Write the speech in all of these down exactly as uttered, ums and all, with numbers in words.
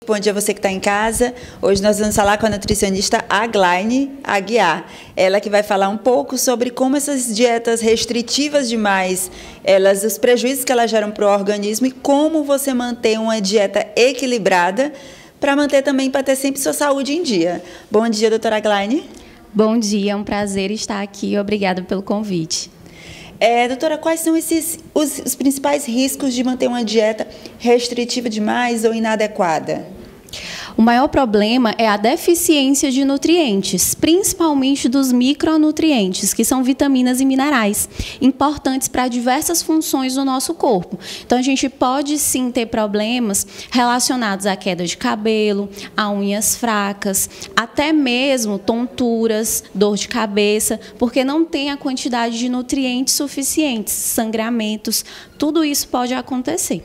Bom dia a você que está em casa. Hoje nós vamos falar com a nutricionista Aglaine Aguiar. Ela que vai falar um pouco sobre como essas dietas restritivas demais, elas, os prejuízos que elas geram para o organismo e como você manter uma dieta equilibrada para manter também, para ter sempre sua saúde em dia. Bom dia, doutora Aglaine. Bom dia, é um prazer estar aqui. Obrigada pelo convite. É, doutora, quais são esses, os, os principais riscos de manter uma dieta restritiva demais ou inadequada? O maior problema é a deficiência de nutrientes, principalmente dos micronutrientes, que são vitaminas e minerais, importantes para diversas funções do nosso corpo. Então, a gente pode sim ter problemas relacionados à queda de cabelo, a unhas fracas, até mesmo tonturas, dor de cabeça, porque não tem a quantidade de nutrientes suficientes, sangramentos, tudo isso pode acontecer.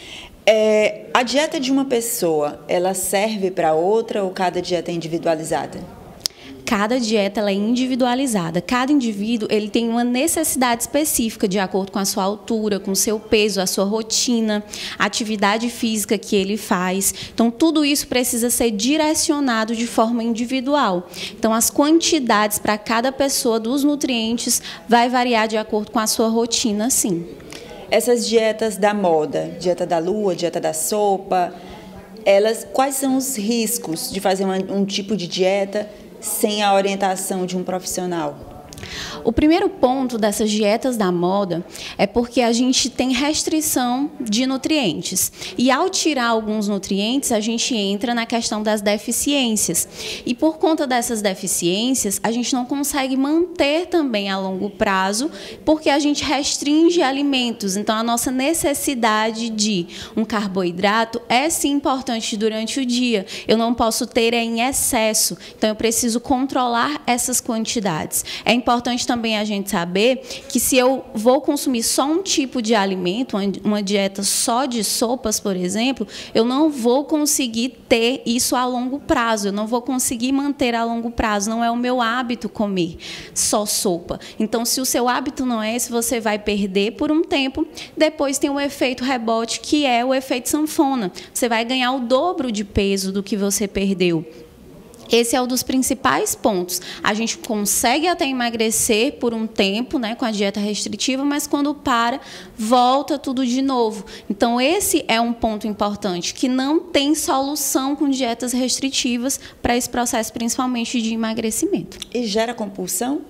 É, a dieta de uma pessoa, ela serve para outra ou cada dieta é individualizada? Cada dieta ela é individualizada. Cada indivíduo ele tem uma necessidade específica de acordo com a sua altura, com o seu peso, a sua rotina, a atividade física que ele faz. Então, tudo isso precisa ser direcionado de forma individual. Então, as quantidades para cada pessoa dos nutrientes vai variar de acordo com a sua rotina, sim. Essas dietas da moda, dieta da lua, dieta da sopa, elas, quais são os riscos de fazer uma, um tipo de dieta sem a orientação de um profissional? O primeiro ponto dessas dietas da moda é porque a gente tem restrição de nutrientes. E ao tirar alguns nutrientes, a gente entra na questão das deficiências. E por conta dessas deficiências, a gente não consegue manter também a longo prazo, porque a gente restringe alimentos. Então, a nossa necessidade de um carboidrato é sim importante durante o dia. Eu não posso ter em excesso. Então, eu preciso controlar essas quantidades. É importante importante também a gente saber que se eu vou consumir só um tipo de alimento, uma dieta só de sopas, por exemplo, eu não vou conseguir ter isso a longo prazo, eu não vou conseguir manter a longo prazo, não é o meu hábito comer só sopa. Então, se o seu hábito não é esse, você vai perder por um tempo, depois tem um efeito rebote, que é o efeito sanfona. Você vai ganhar o dobro de peso do que você perdeu. Esse é um dos principais pontos. A gente consegue até emagrecer por um tempo, né, com a dieta restritiva, mas quando para, volta tudo de novo. Então, esse é um ponto importante, que não tem solução com dietas restritivas para esse processo, principalmente de emagrecimento. E gera compulsão?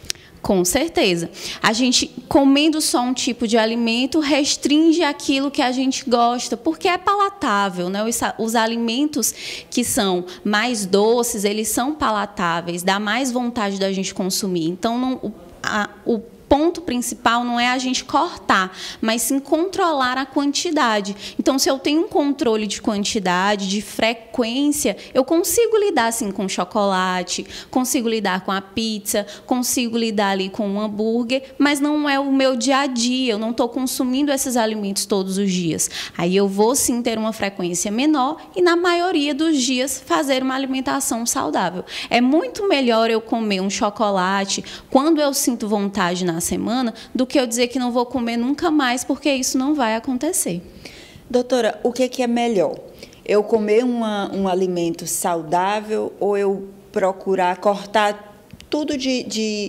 Com certeza. A gente, comendo só um tipo de alimento, restringe aquilo que a gente gosta, porque é palatável, né? Os, os alimentos que são mais doces, eles são palatáveis, dá mais vontade da gente consumir. Então, não, o, a, o ponto principal não é a gente cortar, mas sim controlar a quantidade. Então, se eu tenho um controle de quantidade, de frequência, eu consigo lidar assim com chocolate, consigo lidar com a pizza, consigo lidar ali com um hambúrguer, mas não é o meu dia a dia, eu não estou consumindo esses alimentos todos os dias. Aí eu vou sim ter uma frequência menor e, na maioria dos dias, fazer uma alimentação saudável. É muito melhor eu comer um chocolate quando eu sinto vontade na semana, do que eu dizer que não vou comer nunca mais, porque isso não vai acontecer. Doutora, o que, que é melhor? Eu comer uma, um alimento saudável ou eu procurar cortar tudo de, de,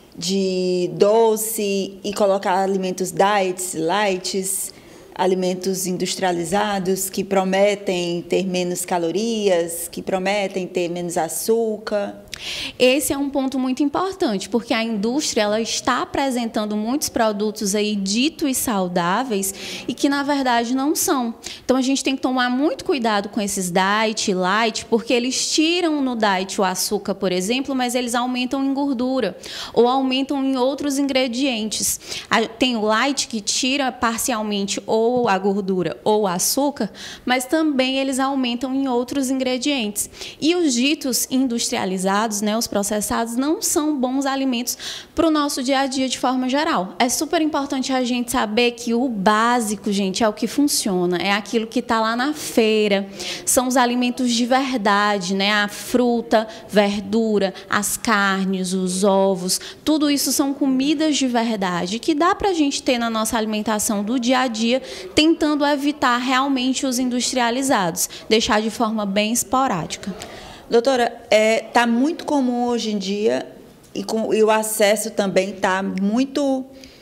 de doce e colocar alimentos diets, lights, alimentos industrializados que prometem ter menos calorias, que prometem ter menos açúcar? Esse é um ponto muito importante, porque a indústria ela está apresentando muitos produtos aí ditos saudáveis e que, na verdade, não são. Então, a gente tem que tomar muito cuidado com esses diet, light, porque eles tiram no diet o açúcar, por exemplo, mas eles aumentam em gordura ou aumentam em outros ingredientes. Tem o light que tira parcialmente ou a gordura ou o açúcar, mas também eles aumentam em outros ingredientes. E os ditos industrializados, industrializados, né, os processados, não são bons alimentos para o nosso dia a dia de forma geral. É super importante a gente saber que o básico, gente, é o que funciona, é aquilo que está lá na feira, são os alimentos de verdade, né, a fruta, verdura, as carnes, os ovos, tudo isso são comidas de verdade que dá para a gente ter na nossa alimentação do dia a dia, tentando evitar realmente os industrializados, deixar de forma bem esporádica. Doutora, é, tá muito comum hoje em dia e, com, e o acesso também está muito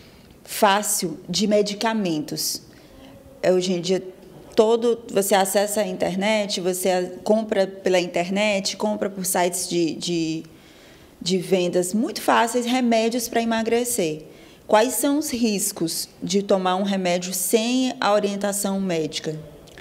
fácil de medicamentos. É, hoje em dia, todo, você acessa a internet, você compra pela internet, compra por sites de, de, de vendas muito fáceis, remédios para emagrecer. Quais são os riscos de tomar um remédio sem a orientação médica?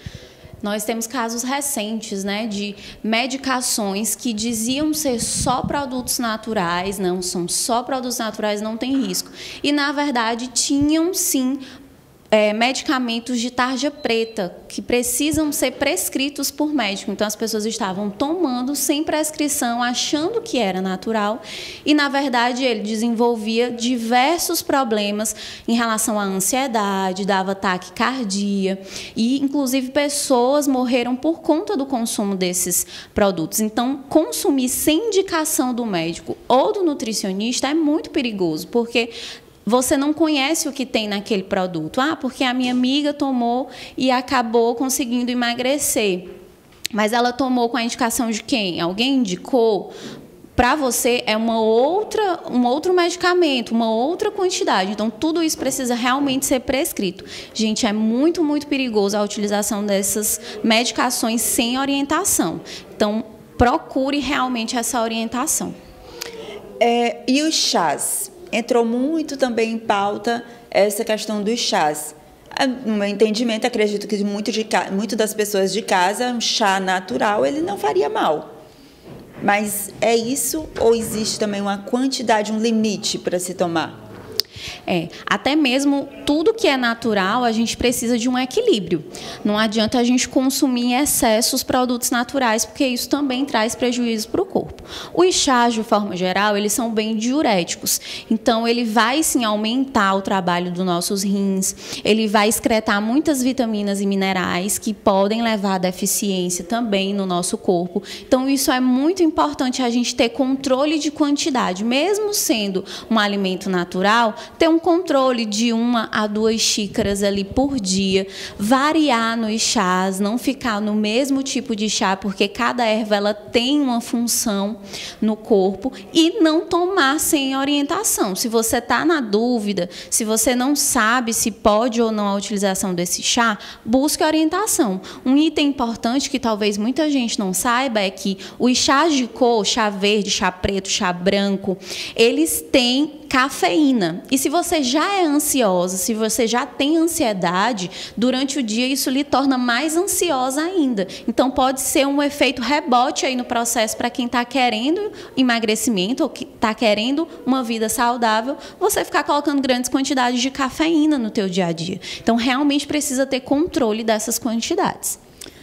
Nós temos casos recentes, né, de medicações que diziam ser só produtos naturais, não são só produtos naturais, não tem risco. E, na verdade, tinham, sim, É, medicamentos de tarja preta, que precisam ser prescritos por médico. Então, as pessoas estavam tomando sem prescrição, achando que era natural, e, na verdade, ele desenvolvia diversos problemas em relação à ansiedade, dava taquicardia, e, inclusive, pessoas morreram por conta do consumo desses produtos. Então, consumir sem indicação do médico ou do nutricionista é muito perigoso, porque você não conhece o que tem naquele produto. Ah, porque a minha amiga tomou e acabou conseguindo emagrecer. Mas ela tomou com a indicação de quem? Alguém indicou? Para você é uma outra, um outro medicamento, uma outra quantidade. Então, tudo isso precisa realmente ser prescrito. Gente, é muito, muito perigoso a utilização dessas medicações sem orientação. Então, procure realmente essa orientação. É, e os chás? Entrou muito também em pauta essa questão dos chás. No meu entendimento, acredito que muito, de, muito das pessoas de casa, um chá natural, ele não faria mal. Mas é isso ou existe também uma quantidade, um limite para se tomar? É, até mesmo tudo que é natural, a gente precisa de um equilíbrio. Não adianta a gente consumir em excesso os produtos naturais, porque isso também traz prejuízo para o corpo. Os chás, de forma geral, eles são bem diuréticos. Então, ele vai, sim, aumentar o trabalho dos nossos rins, ele vai excretar muitas vitaminas e minerais que podem levar a deficiência também no nosso corpo. Então, isso é muito importante a gente ter controle de quantidade. Mesmo sendo um alimento natural, ter um controle de uma a duas xícaras ali por dia, variar nos chás, não ficar no mesmo tipo de chá, porque cada erva ela tem uma função no corpo, e não tomar sem orientação. Se você está na dúvida, se você não sabe se pode ou não a utilização desse chá, busque orientação. Um item importante que talvez muita gente não saiba é que os chás de cor, chá verde, chá preto, chá branco, eles têm cafeína. E se você já é ansiosa, se você já tem ansiedade, durante o dia isso lhe torna mais ansiosa ainda. Então, pode ser um efeito rebote aí no processo para quem está querendo emagrecimento ou que está querendo uma vida saudável, você ficar colocando grandes quantidades de cafeína no teu dia a dia. Então, realmente precisa ter controle dessas quantidades.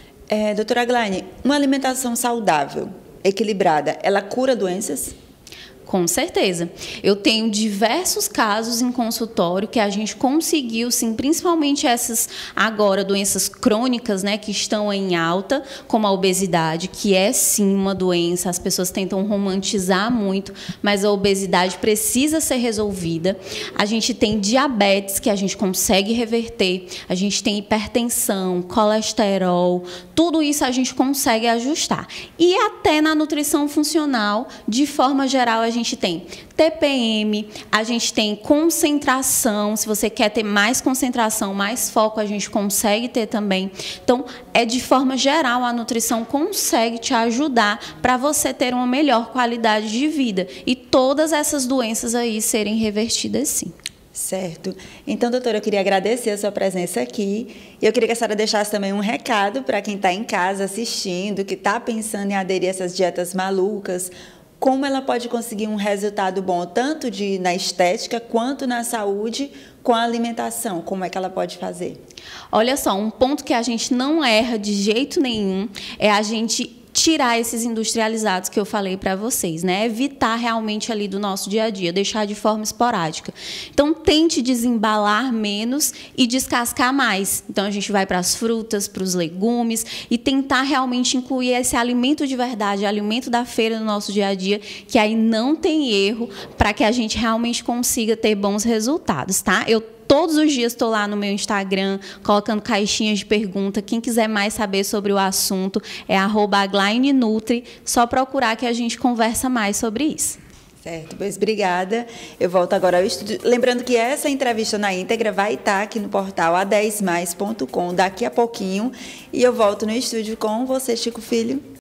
É, doutora Aglaine, uma alimentação saudável, equilibrada, ela cura doenças? Com certeza. Eu tenho diversos casos em consultório que a gente conseguiu, sim, principalmente essas agora doenças crônicas, né, que estão em alta, como a obesidade, que é sim uma doença, as pessoas tentam romantizar muito, mas a obesidade precisa ser resolvida. A gente tem diabetes que a gente consegue reverter, a gente tem hipertensão, colesterol, tudo isso a gente consegue ajustar. E até na nutrição funcional, de forma geral, a gente A gente tem T P M, a gente tem concentração. Se você quer ter mais concentração, mais foco, a gente consegue ter também. Então, é de forma geral, a nutrição consegue te ajudar para você ter uma melhor qualidade de vida e todas essas doenças aí serem revertidas, sim. Certo. Então, doutora, eu queria agradecer a sua presença aqui. E eu queria que a senhora deixasse também um recado para quem está em casa assistindo, que está pensando em aderir a essas dietas malucas. Como ela pode conseguir um resultado bom, tanto de, na estética, quanto na saúde, com a alimentação? Como é que ela pode fazer? Olha só, um ponto que a gente não erra de jeito nenhum é a gente tirar esses industrializados que eu falei para vocês, né? Evitar realmente ali do nosso dia a dia, deixar de forma esporádica. Então, tente desembalar menos e descascar mais. Então, a gente vai para as frutas, para os legumes e tentar realmente incluir esse alimento de verdade, alimento da feira no nosso dia a dia, que aí não tem erro, para que a gente realmente consiga ter bons resultados, tá? Eu todos os dias estou lá no meu Instagram, colocando caixinhas de pergunta. Quem quiser mais saber sobre o assunto, é arroba Aglaine Nutri. Só procurar que a gente conversa mais sobre isso. Certo, pois obrigada. Eu volto agora ao estúdio. Lembrando que essa entrevista na íntegra vai estar aqui no portal a dez mais ponto com daqui a pouquinho. E eu volto no estúdio com você, Chico Filho.